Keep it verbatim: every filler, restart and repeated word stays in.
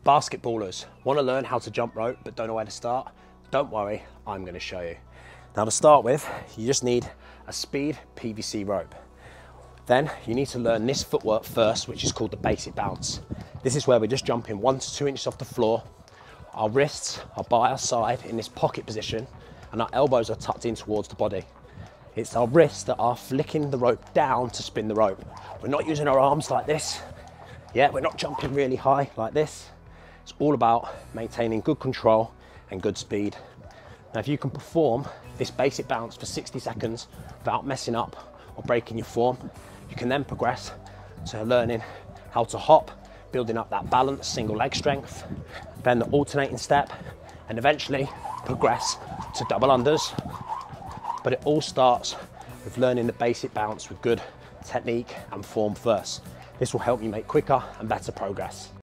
Basketballers want to learn how to jump rope but don't know where to start? Don't worry, I'm going to show you. Now to start with, you just need a speed P V C rope. Then you need to learn this footwork first, which is called the basic bounce. This is where we're just jumping one to two inches off the floor. Our wrists are by our side in this pocket position and our elbows are tucked in towards the body. It's our wrists that are flicking the rope down to spin the rope. We're not using our arms like this. Yeah, we're not jumping really high like this. It's all about maintaining good control and good speed. Now, if you can perform this basic bounce for sixty seconds without messing up or breaking your form, you can then progress to learning how to hop, building up that balance, single leg strength, then the alternating step, and eventually progress to double unders. But it all starts with learning the basic bounce with good technique and form first. This will help you make quicker and better progress.